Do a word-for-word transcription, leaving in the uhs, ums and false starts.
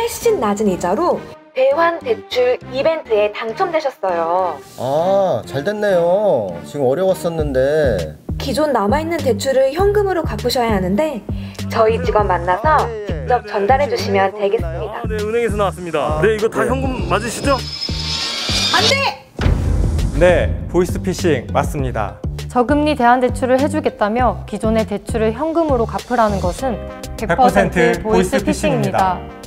훨씬 낮은 이자로 대환 대출 이벤트에 당첨되셨어요. 아, 잘 됐네요. 지금 어려웠었는데. 기존 남아있는 대출을 현금으로 갚으셔야 하는데 저희 직원 만나서 직접 전달해 주시면 되겠습니다. 아, 네, 은행에서 나왔습니다. 네, 이거 다 네. 현금 맞으시죠? 안 돼! 네, 보이스피싱 맞습니다. 저금리 대환대출을 해주겠다며 기존의 대출을 현금으로 갚으라는 것은 백 퍼센트 백 퍼센트 보이스피싱입니다.